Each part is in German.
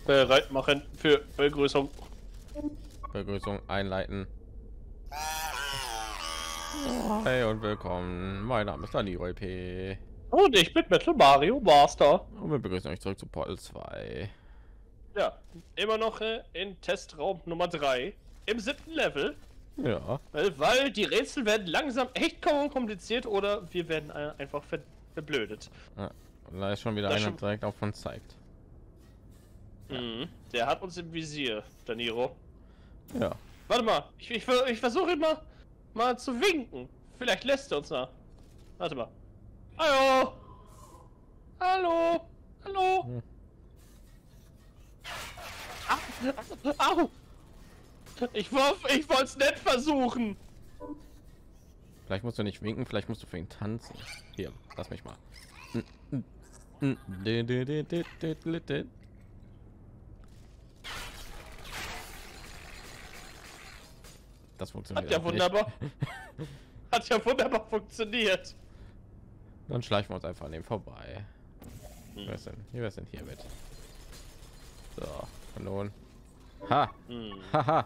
Bereit machen für Begrüßung. Begrüßung einleiten. Hey und willkommen. Mein Name ist Leroy P. Und ich bin Metal Mario Master. Und wir begrüßen euch zurück zu Portal 2. Ja, immer noch in Testraum Nummer 3 im 7. Level. Ja. Weil die Rätsel werden langsam echt kaum kompliziert oder wir werden einfach verblödet. Ja. Und da ist schon wieder einer direkt auf uns zeigt. Mhm. Der hat uns im Visier, Daniro. Ja. Warte mal, ich versuche ihn mal zu winken. Vielleicht lässt er uns nach. Warte mal. Hallo! Hallo! Hallo! Hm. Au! Ich wollte es nicht versuchen. Vielleicht musst du nicht winken, vielleicht musst du für ihn tanzen. Hier, lass mich mal. Das funktioniert. Hat ja wunderbar. Hat ja wunderbar funktioniert. Dann schleichen wir uns einfach an dem vorbei. Wer ist denn hier mit? So, und nun. Ha! Haha!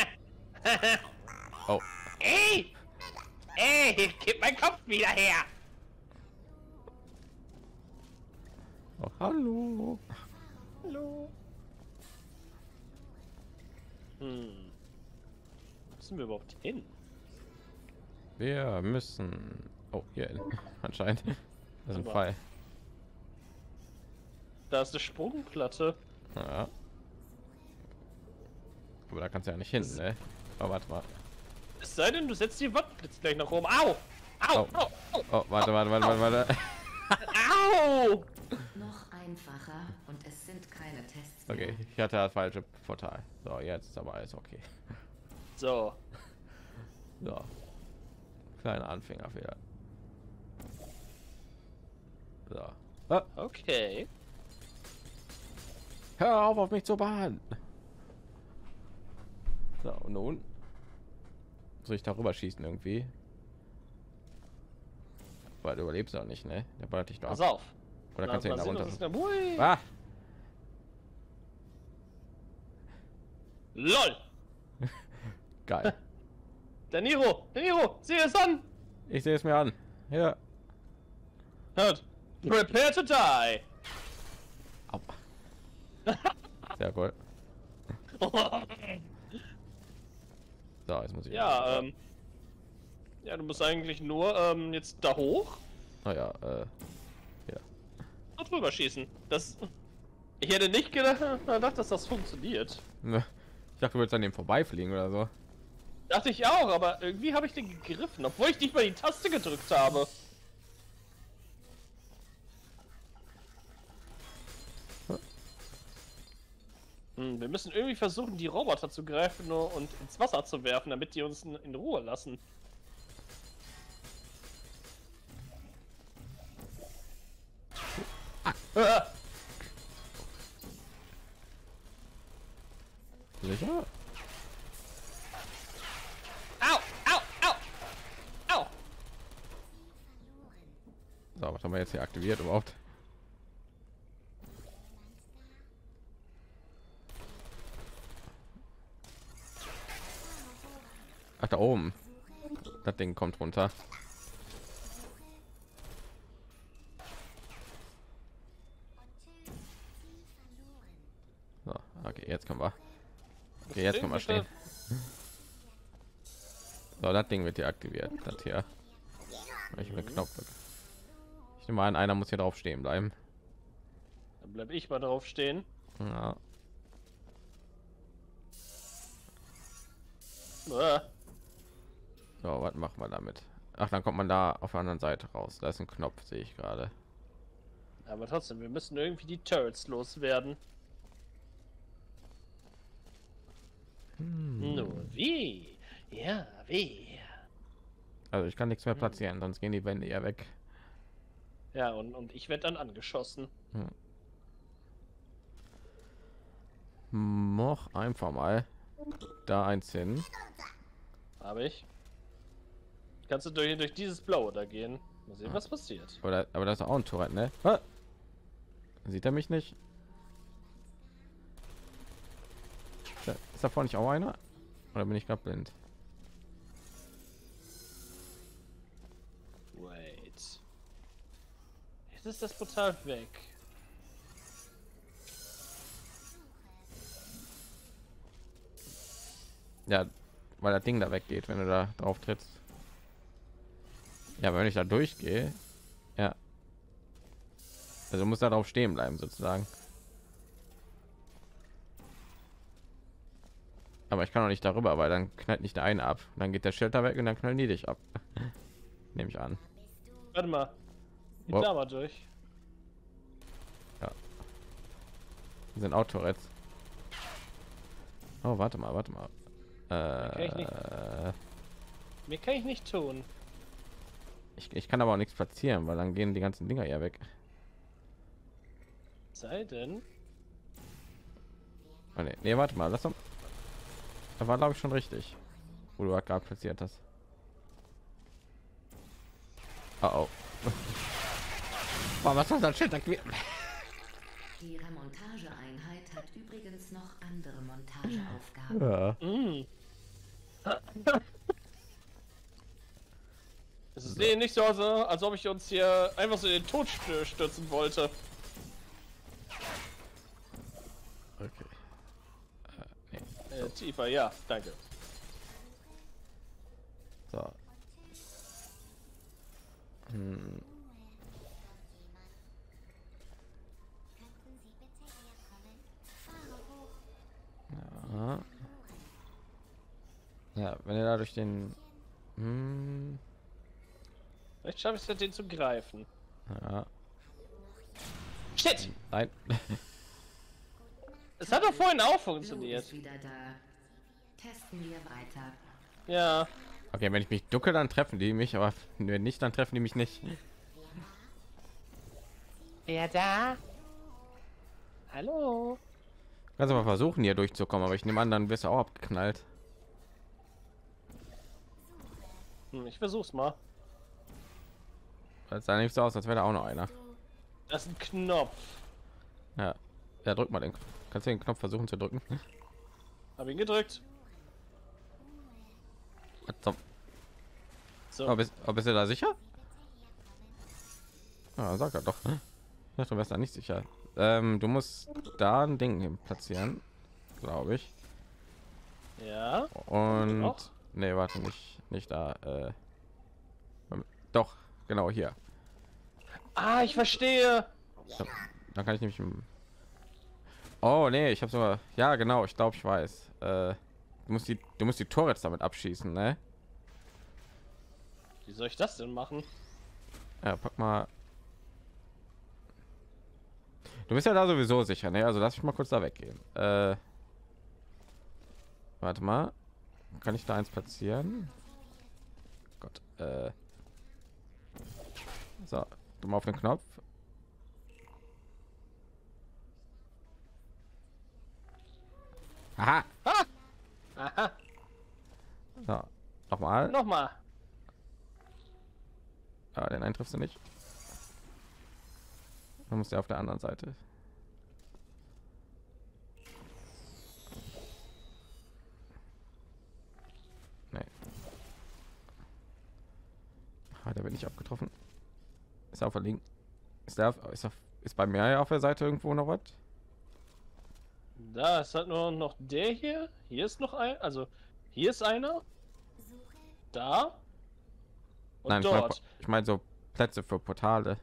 Oh. Ey! Ey, gib meinen Kopf wieder her! Oh, hallo! Hallo! Wo müssen wir überhaupt hin? Wir müssen. Oh, hier hin. Anscheinend. Das ist ein Fall. Da ist eine Sprungplatte. Ja. Aber da kannst du ja nicht hin, ne? Aber warte mal. Es sei denn, du setzt die Wandblitz gleich nach oben. Au! Au! Oh. Au! Au! Oh, warte. Au! Noch einfacher und es sind keine Tests. Okay, ich hatte das falsche Portal. So, jetzt ist aber alles okay. So. So. Kleiner Anfängerfehler. So. Ah, Okay. hör auf mich zu behandeln. So, und nun soll ich darüber schießen irgendwie? Weil du überlebst auch nicht, ne? Der ballert dich doch Pass ab. auf. Oder kannst du ihn da runter? Hui. Ah! LOL! Geil. Daniro! Sieh es an! Ich sehe es mir an. Ja. Hört. Prepare to die! Au. Sehr cool. So, jetzt muss ich. Ja, ja, du musst eigentlich nur jetzt da hoch Naja, und drüber schießen. Das. Ich hätte nicht gedacht, dass das funktioniert. ne. Ich dachte, du willst an dem vorbeifliegen oder so. Dachte ich auch, aber irgendwie habe ich den gegriffen, obwohl ich nicht mal die Taste gedrückt habe. Wir müssen irgendwie versuchen, die Roboter zu greifen und ins Wasser zu werfen, damit die uns in Ruhe lassen. Ah. Sicher? Au! Au! Au! Au! So, was haben wir jetzt hier aktiviert überhaupt? Ach, da oben. Das Ding kommt runter. So, okay, jetzt können wir. Okay, jetzt können wir stehen. So, das Ding wird hier aktiviert. Das hier. Ich will Knopf. Ich nehme an, einer muss hier drauf stehen bleiben. Dann bleib ich mal drauf stehen. Ja. Ah. So, was machen wir damit? Ach, dann kommt man da auf der anderen Seite raus. Da ist ein Knopf, sehe ich gerade. Aber trotzdem, wir müssen irgendwie die Turrets loswerden. Nur wie? Ja, wie? Also ich kann nichts mehr platzieren, sonst gehen die Wände ja weg. Ja, und ich werde dann angeschossen. Noch einfach mal da eins hin. Habe ich. Kannst du durch dieses Blaue da gehen? Mal sehen, was passiert. Oder, aber das ist auch ein Turret, ne? Ah! Sieht er mich nicht? Ist da vorne nicht auch einer? Oder bin ich gerade blind? Wait. Jetzt ist das Portal weg. Ja, weil das Ding da weggeht, wenn du da drauf trittst. Ja, aber wenn ich da durchgehe, ja. Also muss da drauf stehen bleiben sozusagen. Aber ich kann auch nicht darüber, weil dann knallt nicht der eine ab. Dann geht der Schild da weg und dann knallen die dich ab. Nehme ich an. Warte mal. Ich Wow. da mal durch. Ja. Die sind Autorets. Oh, warte mal, warte mal. Mehr kann ich nicht tun. Ich kann aber auch nichts platzieren, weil dann gehen die ganzen Dinger ja weg. Sei denn. Oh, nee. Nee, warte mal, lass doch. Da war glaube ich schon richtig, wo du gerade platziert hast. Oh, oh. Boah, was soll das Schild aktiviert? Die Remontageeinheit hat übrigens noch andere Montageaufgaben. Ja. Es ist nicht so, als ob ich uns hier einfach so in den Tod stürzen wollte. Okay. Tiefer, ja, danke. So. Hm. Ja. Ja, wenn ihr da durch den Vielleicht schaffe ich es, den zu greifen. ja. Shit! Nein. Es hat doch vorhin auch Lou funktioniert. ist wieder da. Testen wir weiter. Ja. Okay, wenn ich mich ducke, dann treffen die mich, aber wenn nicht, dann treffen die mich nicht. Wer da? Hallo? Kannst aber versuchen, hier durchzukommen, aber ich nehme an, dann wirst du auch abgeknallt. Ich versuch's mal. Das sah nicht so aus, als wäre da auch noch einer. Das ist ein Knopf. Ja, ja, drück mal den. Kannst du den Knopf versuchen zu drücken? Hab ihn gedrückt. So. Aber bist du da sicher? Ja, sag er doch. Ich dachte, du wärst da nicht sicher. Du musst da ein Ding hin platzieren, glaube ich. Ja. Und Auch? nee, warte, nicht da. Doch, genau hier. Ah, ich verstehe. Dann kann ich nämlich. Oh nee, ich habe sogar. Ja, genau. Ich glaube, ich weiß. Du musst die Torres damit abschießen, ne? Wie soll ich das denn machen? Ja, pack mal. Du bist ja da sowieso sicher, ne? Also lass ich mal kurz da weggehen. Warte mal. Kann ich da eins platzieren? Gott. So, du mal auf den Knopf. Aha. Ah! Aha. So, nochmal. Nochmal. Ja, den einen triffst du nicht. Dann musst du auf der anderen Seite. Nee. Ah, da bin ich abgetroffen. Ist er auf der linken? Ist bei mir auf der Seite irgendwo noch was? Da ist halt nur noch der hier. Hier ist noch ein. Also, hier ist einer. Da. Und Nein, dort. ich meine so Plätze für Portale.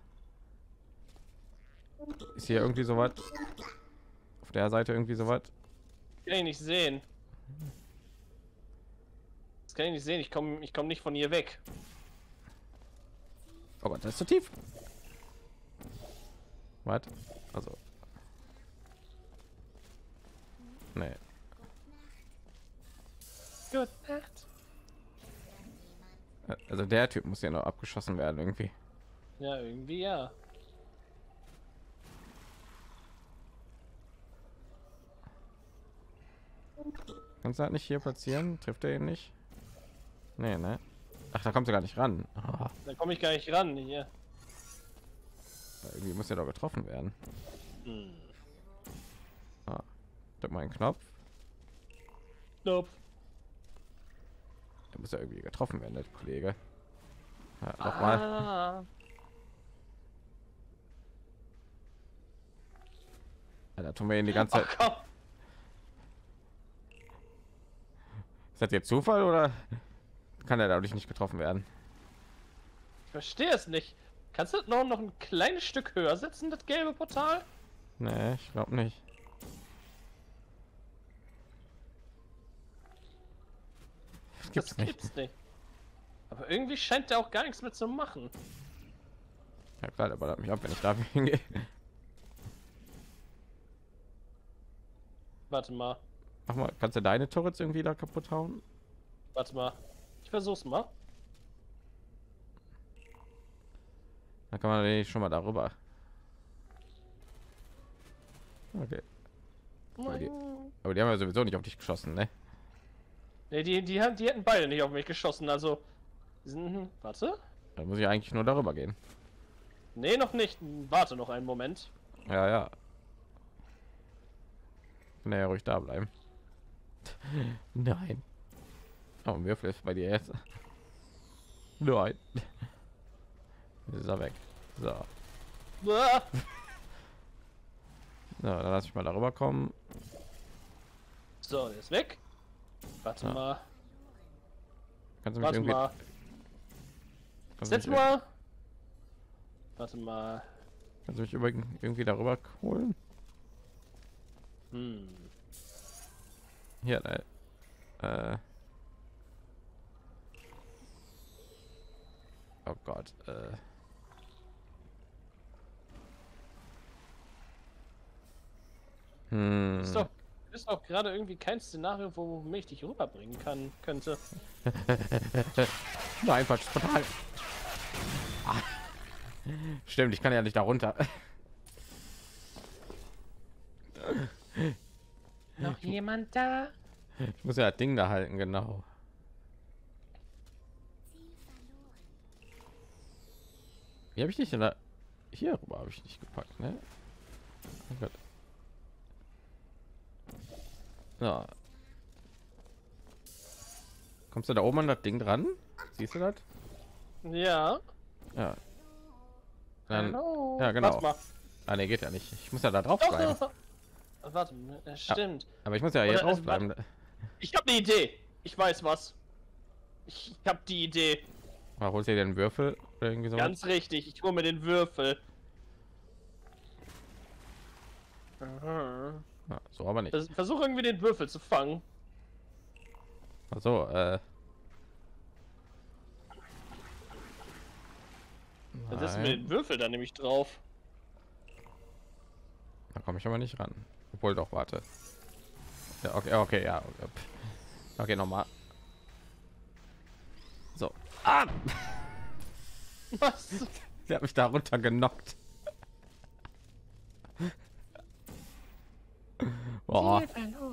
Ist hier irgendwie so was? Auf der Seite irgendwie so was? Kann ich nicht sehen. Das kann ich nicht sehen. Ich komm nicht von hier weg. Oh Gott, das ist zu tief. Was? Also. Nee. Gut Nacht. Also der Typ muss ja noch abgeschossen werden irgendwie. Ja, irgendwie ja. Kannst du halt nicht hier platzieren? Trifft er ihn nicht? Nee, ne? Ach, da kommt er gar nicht ran. Ah, Da komme ich gar nicht ran hier. irgendwie muss er doch getroffen werden. Hm. Ah, drück mal einen Knopf. Nope. Da muss ja irgendwie getroffen werden, der Kollege. Ja, nochmal. Ah. Ja, da tun wir ihn die ganze Zeit. Ach, komm. Ist das jetzt Zufall oder kann er dadurch nicht getroffen werden? Ich verstehe es nicht. Kannst du das noch ein kleines Stück höher setzen, das gelbe Portal? Nee, ich glaube nicht. Das gibt's nicht. Aber irgendwie scheint der auch gar nichts mehr zu machen. Ja klar, der ballert mich ab, wenn ich da hingehe. Warte mal. Mach mal, kannst du deine Turrets irgendwie da kaputt hauen? Warte mal. Ich versuch's mal. Dann kann man nämlich schon mal darüber. Okay. Aber die haben ja sowieso nicht auf dich geschossen, ne? Ne, die hätten beide nicht auf mich geschossen, also. Warte. Da muss ich eigentlich nur darüber gehen. Nee, noch nicht. Warte noch einen Moment. Ja, ja. Naja, ruhig da bleiben. Nein. Oh, ein Würfel ist bei dir jetzt. Nein. Ist er weg. So. Ah. So, dann lass ich mal darüber kommen. So, der ist weg. Warte Ja. mal. Kannst du mich Warte irgendwie. mal. Kannst du Setz mich, mal. Warte mal. kannst du mich irgendwie darüber holen? Hm. Hier, oh Gott. Ist doch gerade irgendwie kein Szenario, wo mich dich rüberbringen könnte. Nein, falsches Portal. Ah. Stimmt, ich kann ja nicht da runter. Noch jemand da? Ich muss ja das Ding da halten, genau. Wie habe ich dich denn da? Hier rüber habe ich nicht gepackt, ne? Oh Gott. Ja. Kommst du da oben an das Ding dran? Siehst du das? Ja. Ja. Dann, Hallo. ja, genau. Warte mal. Ah, ne, geht ja nicht. Ich muss ja da drauf Doch, bleiben. doch. Warte, stimmt. Aber ich muss ja hier Oder, drauf bleiben. Ich habe eine Idee. Ich weiß was. Ich habe die Idee. Holst du dir den Würfel oder irgendwie so? Ganz richtig. Ich hole mir den Würfel. Aha. Ja, so aber nicht. Versuch irgendwie den Würfel zu fangen. Also, Dann setzen wir den Würfel dann nämlich drauf. Da komme ich aber nicht ran. Obwohl doch, warte. Ja, okay, okay, ja. Okay, nochmal. So. Ah! Was? Der hat mich da runter genockt. Boah.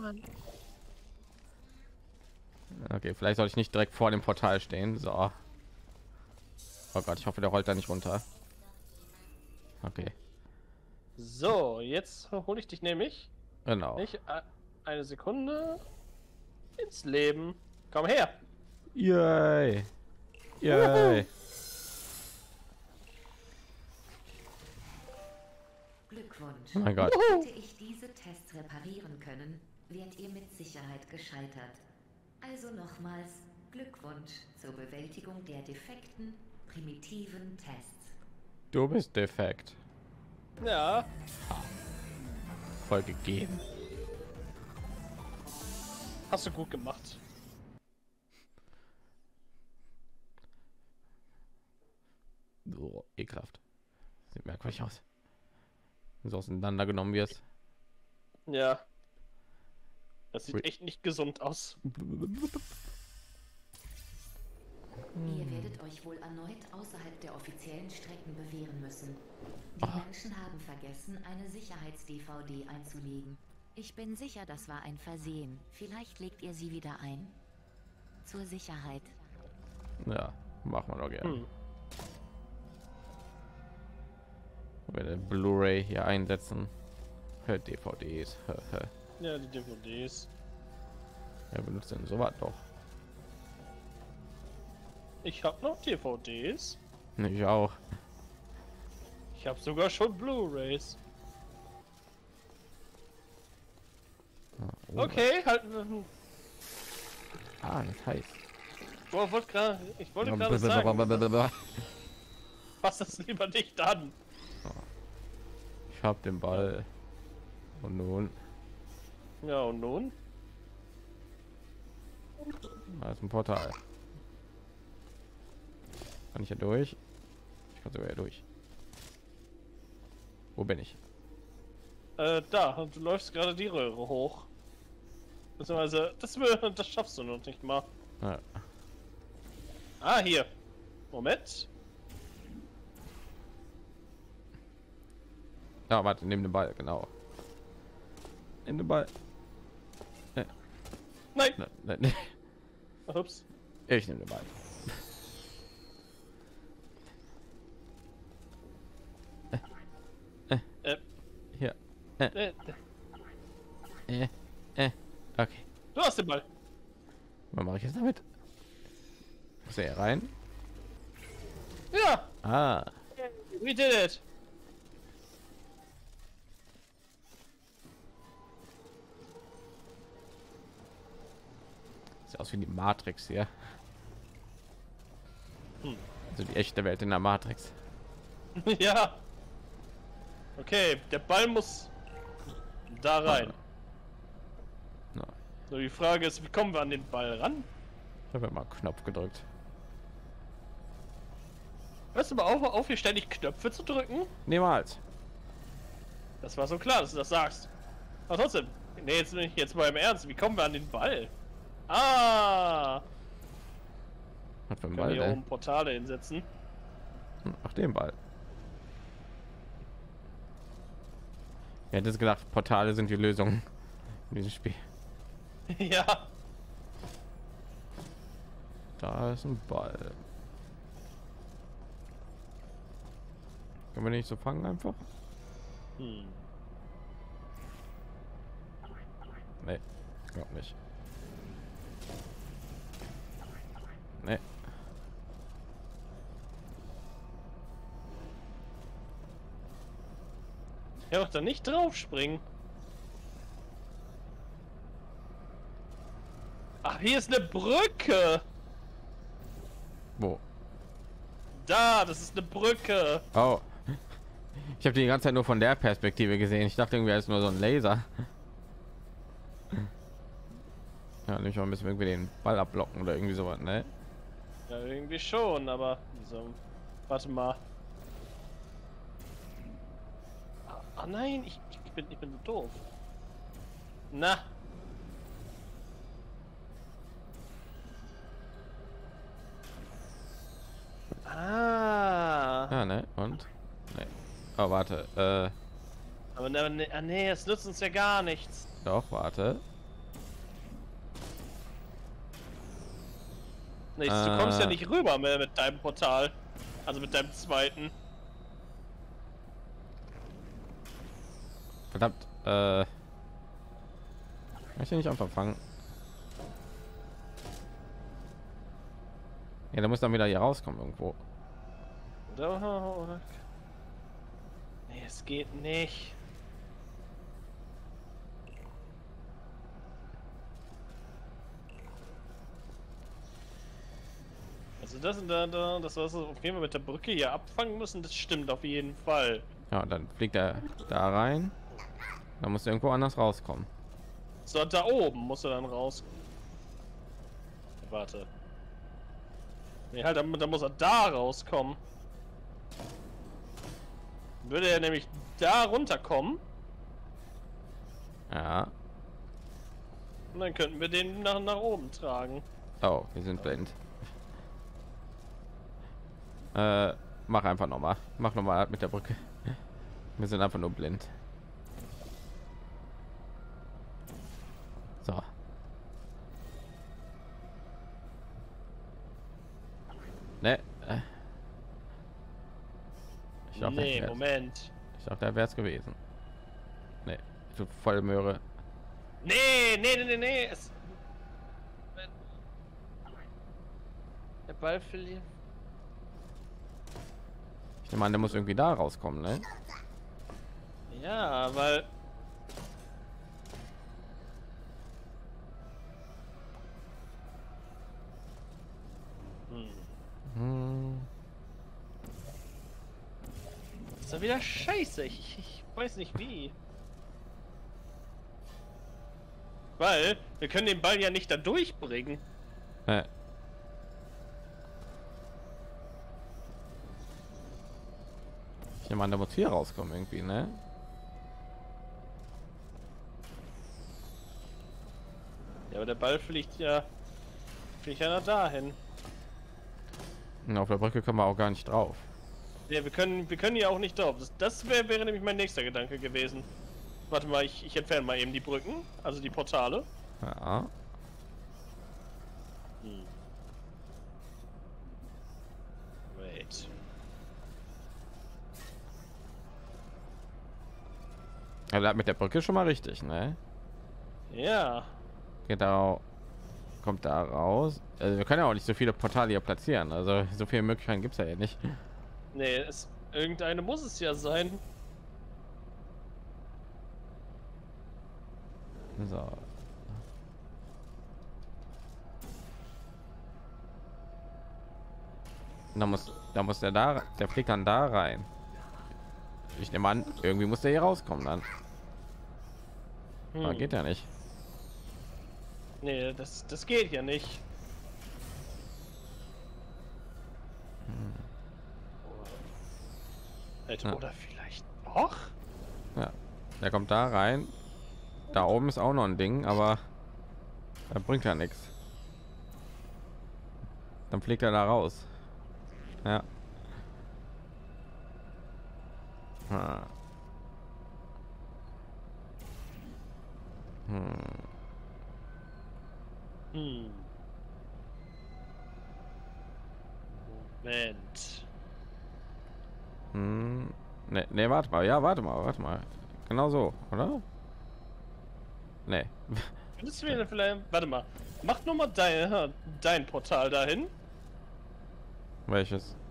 Okay, vielleicht soll ich nicht direkt vor dem Portal stehen. So. Oh Gott, ich hoffe, der rollt da nicht runter. Okay, So, jetzt hole ich dich nämlich. genau. Nicht eine Sekunde ins Leben. Komm her. Yay. Yay. Glückwunsch. Oh mein Gott. Hätte ich diese Tests reparieren können, wärt ihr mit Sicherheit gescheitert. Also nochmals Glückwunsch zur Bewältigung der defekten, primitiven Tests. Du bist defekt. Ja. Voll gegeben. Hast du gut gemacht. So, ekelhaft. Sieht merkwürdig aus. So auseinandergenommen wirst. Ja. Das sieht echt nicht gesund aus. Ihr werdet euch wohl erneut außerhalb der offiziellen Strecken bewähren müssen. Die Menschen haben vergessen, eine Sicherheits-DVD einzulegen. Ich bin sicher, das war ein Versehen. Vielleicht legt ihr sie wieder ein. Zur Sicherheit. Ja, machen wir doch gerne. Wir den Blu-ray hier einsetzen für DVDs. Ja, die DVDs. Wer benutzt denn sowas doch? Ich habe noch DVDs. Ich auch. Ich habe sogar schon Blu-rays. Oh, Okay, halten wir. Ah, das heißt. Oh, ich wollte gerade sagen, fass das lieber nicht an. Ich hab den Ball. Und nun? Ja, und nun? Da ist ein Portal. Kann ich hier durch? Ich kann sogar hier durch. Wo bin ich? Da, und du läufst gerade die Röhre hoch. Beziehungsweise, das schaffst du noch nicht mal. Ja. Ah, hier. Moment. Ja, warte, nimm den Ball, genau. Nimm den Ball. Nein. Nein. Ups. Ich nehme den Ball. Hier. Äh, Okay. Du hast den Ball. Was mache ich jetzt damit? Muss er hier rein? Ja. Ah. We did it. Sieht aus wie die Matrix hier. Hm. Also die echte Welt in der Matrix. Ja. Okay, der Ball muss da rein. Ja. So, die Frage ist, wie kommen wir an den Ball ran? Ich habe mal Knopf gedrückt. Hörst du mal auf, hier ständig Knöpfe zu drücken? Niemals. Das war so klar, dass du das sagst. Aber trotzdem, nee, jetzt mal im Ernst, wie kommen wir an den Ball? Ah! Was für ein Können Ball, wir hier ey? oben Portale hinsetzen? Ach, den Ball. Ich hätte es gedacht, Portale sind die Lösung in diesem Spiel. Ja. Da ist ein Ball. Können wir nicht so fangen einfach? Hm. Nee, glaub nicht. Nee. Ja, doch da nicht drauf springen. Ach, hier ist eine Brücke. Wo? Da, das ist eine Brücke. Oh. Ich habe die ganze Zeit nur von der Perspektive gesehen. Ich dachte irgendwie, es ist nur so ein Laser. Ja, nicht mal müssen wir irgendwie den Ball abblocken oder irgendwie sowas, ne? Ja, irgendwie schon, aber so. Warte mal. Ah nein, ich bin so doof. Na. Ah. Ja, ne? Und? Nee. Oh, warte. Aber nee, es nützt uns ja gar nichts. Doch, warte. Nee, du kommst ja nicht rüber mehr mit deinem Portal. Also mit deinem zweiten. Verdammt. Kann ich den nicht einfach fangen? Ja, da muss dann wieder hier rauskommen irgendwo. Oder? Nee, es geht nicht. Also das was wir auf jeden Fall mit der Brücke hier abfangen müssen, das stimmt auf jeden Fall. Ja, und dann fliegt er da rein. Da muss er irgendwo anders rauskommen. So, da oben muss er dann raus. Warte. Nee, halt, da muss er da rauskommen. Würde er nämlich da runterkommen, Ja. und dann könnten wir den nach oben tragen. Oh, wir sind blind. Mach einfach noch mal. Mach noch mal mit der Brücke. Wir sind einfach nur blind. So. Ne. Ich dachte, Nee, Moment. ich dachte, er wäre es gewesen. Ne, tut voll Möhre. Nee. Ball verlieren. Ich meine, der muss irgendwie da rauskommen, ne? Ja, weil Hm. das ist ja wieder scheiße. Ich weiß nicht wie. Weil wir können den Ball ja nicht da durchbringen. Ich meine, der muss hier rauskommen irgendwie, ne? Ja, aber der Ball fliegt ja nach dahin. Und auf der Brücke kommen wir auch gar nicht drauf. Ja, wir können ja auch nicht drauf. Das wäre nämlich mein nächster Gedanke gewesen. Warte mal, ich entferne mal eben die Brücken, also die Portale. Ja. Wait. Also mit der Brücke schon mal richtig, ne? Ja. Genau. Kommt da raus. Also wir können ja auch nicht so viele Portale hier platzieren. Also so viele Möglichkeiten gibt es ja nicht. Nee, irgendeine muss es ja sein. So. Da muss der fliegt dann da rein. Ich nehme an, irgendwie muss der hier rauskommen dann. Aber geht ja nicht. Nee, das geht ja nicht. Ja. Oder vielleicht doch? Ja, der kommt da rein. Da oben ist auch noch ein Ding, aber er bringt ja nichts. Dann fliegt er da raus. Ja. Ah. Moment. Ne, warte mal. Ja, warte mal. Genau so, oder? Nee. Könntest du mir vielleicht... Warte mal. Mach nur mal dein Portal dahin. Welches?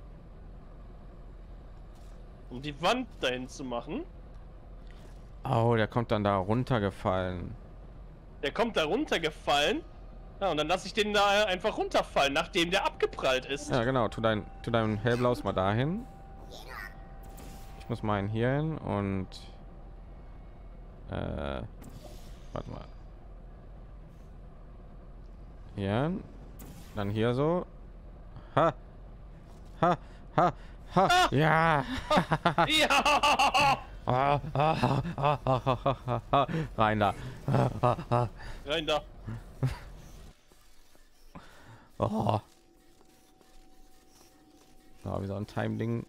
Um die Wand dahin zu machen. Oh, der kommt dann da runtergefallen. Der kommt da runtergefallen. Ja, und dann lasse ich den da einfach runterfallen, nachdem der abgeprallt ist. Ja, genau. Tu dein hellblaues mal dahin. Ich muss meinen hier hin und warte mal. Hier, dann hier so. Ha, ha, ha, ha. Ah! Ja. Ja! Rein da. Rein da. Oh. Ja, wie so ein Time-Ding.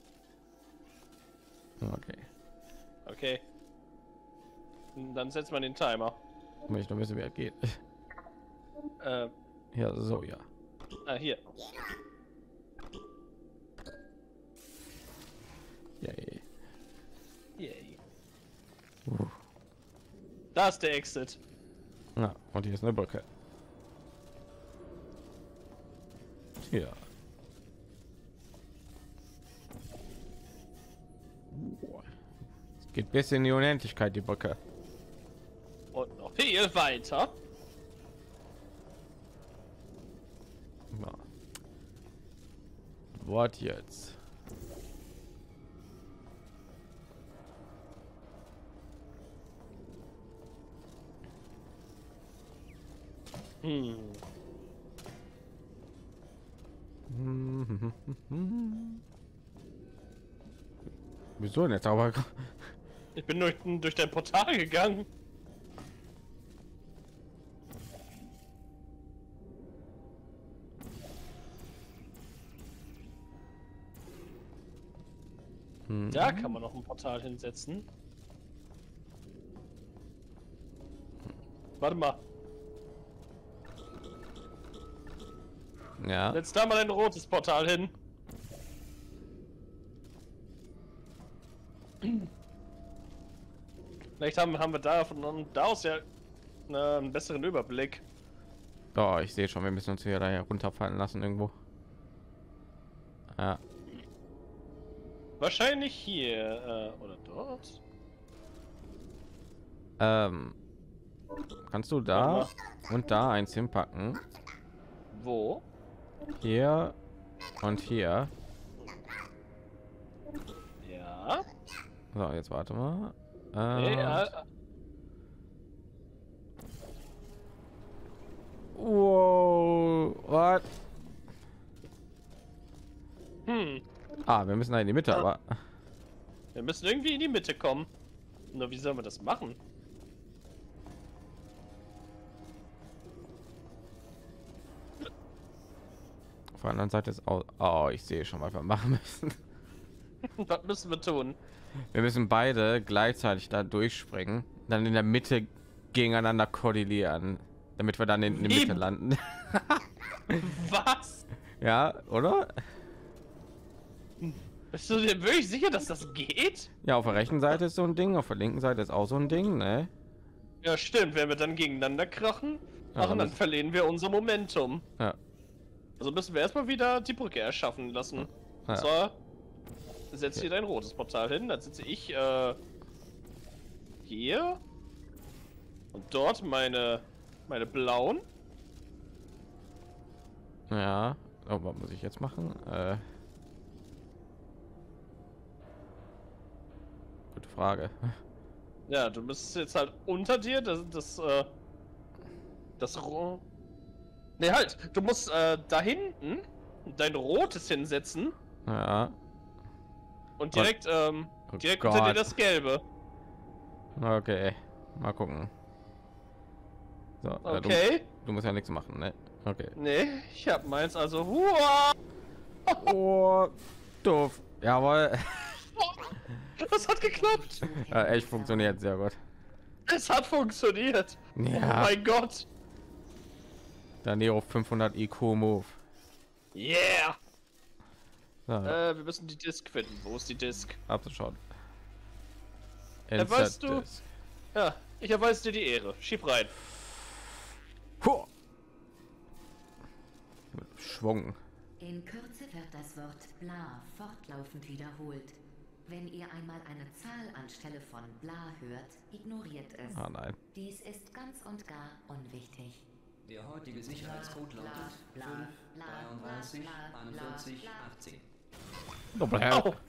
Okay. Okay. Dann setzt man den Timer. Ich noch wissen, wie er geht. Äh, Ja, so, ja. hier. Yay. Yay. Da ist der Exit. Ja, und hier ist eine Brücke. Hier. Es geht bis in die Unendlichkeit, die Brücke. Und noch viel weiter. Ja. Wort jetzt. Wieso denn jetzt aber? Ich bin durch dein Portal gegangen. Da kann man noch ein Portal hinsetzen. Warte mal. Ja. Setz da mal ein rotes Portal hin. Vielleicht haben wir da von da aus ja einen besseren Überblick. Oh, ich sehe schon, wir müssen uns hier daher runterfallen lassen irgendwo. Ja. Wahrscheinlich hier oder dort. Kannst du da und da eins hinpacken? Wo? Hier und hier. Ja. So, jetzt warte mal. Ja. Wow, what? Wir müssen da in die Mitte, aber Wir müssen irgendwie in die Mitte kommen. Nur wie sollen wir das machen? auf der anderen Seite ist auch. Oh, ich sehe schon, was wir machen müssen. Was müssen wir tun? Wir müssen beide gleichzeitig da durchspringen, dann in der Mitte gegeneinander koordinieren, damit wir dann in der Mitte landen. Was? Ja, oder? Bist du dir wirklich sicher, dass das geht? Ja, auf der rechten Seite ist so ein Ding, auf der linken Seite ist auch so ein Ding, ne? Ja, stimmt. Wenn wir dann gegeneinander krachen, dann verlieren wir unser Momentum. Ja. Also müssen wir erstmal wieder die Brücke erschaffen lassen. Ja. Und zwar setzt hier dein rotes Portal hin, dann sitze ich hier und dort meine blauen. Ja. Oh, was muss ich jetzt machen? Gute Frage. Ja, du müsstest jetzt halt unter dir Ne, halt, du musst da hinten dein rotes hinsetzen Ja. und direkt Oh direkt unter dir Gott. das gelbe. Okay. Mal gucken. So, Okay. du musst ja nichts machen, ne? Okay. Nee, ich hab meins, also huah! Oh, doof. Jawohl. Das hat geklappt. Ja, echt funktioniert sehr gut. Es hat funktioniert. Oh Ja. mein Gott. Der Neo 500 IQ Move. Yeah. So, Wir müssen die Disk finden. Wo ist die Disk? abzuschauen. weißt du- Disk. Ja, ich erweise dir die Ehre. Schieb rein. Huh. Mit Schwung. In Kürze wird das Wort bla fortlaufend wiederholt. Wenn ihr einmal eine Zahl anstelle von bla hört, ignoriert es. Ah nein. Dies ist ganz und gar unwichtig. Der heutige Sicherheitscode lautet 5 33 41 18. Doppelherr. Au.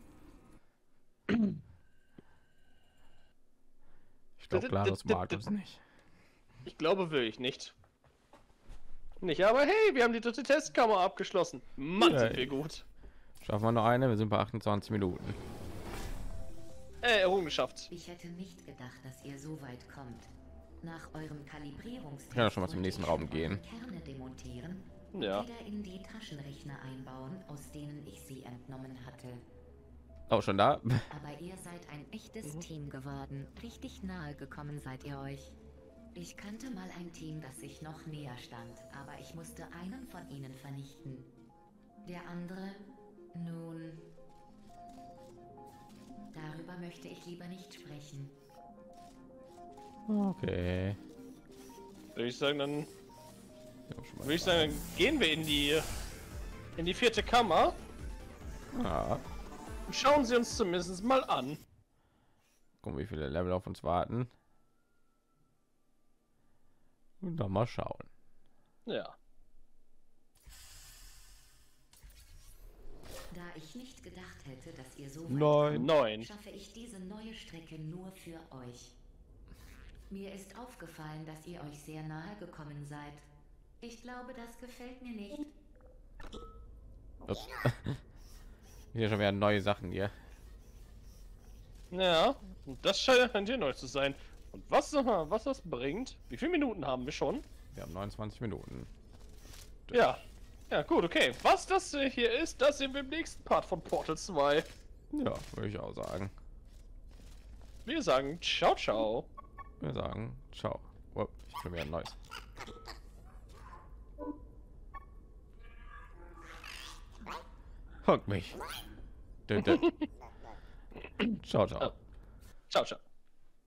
Ich glaube, GLaDOS mag es nicht. Ich glaube wirklich nicht. Nicht, aber hey, wir haben die dritte Testkammer abgeschlossen. Mann, sind wir gut. Schaffen wir noch eine? Wir sind bei 28 Minuten. Errungenschaft. Ich hätte nicht gedacht, dass ihr so weit kommt. Nach eurem Kalibrierungstest Ich kann doch schon mal zum nächsten Raum gehen. Kerne demontieren und Ja. wieder in die Taschenrechner einbauen, aus denen ich sie entnommen hatte. Auch schon da? Aber ihr seid ein echtes Team geworden. Richtig nahe gekommen seid ihr euch. Ich kannte mal ein Team, das sich noch näher stand, aber ich musste einen von ihnen vernichten. Der andere, nun... Darüber möchte ich lieber nicht sprechen. Okay. Würde ich sagen, dann Ja, schon mal. würde ich sagen, dann gehen wir in die vierte Kammer Ja. und schauen sie uns zumindest mal an. Gucken, wie viele Level auf uns warten. Und dann mal schauen. Ja. Da ich nicht gedacht hätte, dass ihr so weit 9. 9. schaffe ich diese neue Strecke nur für euch. Mir ist aufgefallen, dass ihr euch sehr nahe gekommen seid. Ich glaube, das gefällt mir nicht. Das hier schon wieder neue Sachen hier. Ja, und das scheint hier neu zu sein. Und was das bringt? Wie viele Minuten haben wir schon? Wir haben 29 Minuten. Ja. Ja, gut, okay. Was das hier ist, das sehen wir im nächsten Part von Portal 2. Ja, würde ich auch sagen. Wir sagen ciao, ciao. Wir sagen ciao. Oh, ich bin wieder ein neues. Hock mich. Ciao, ciao. Ciao, ciao.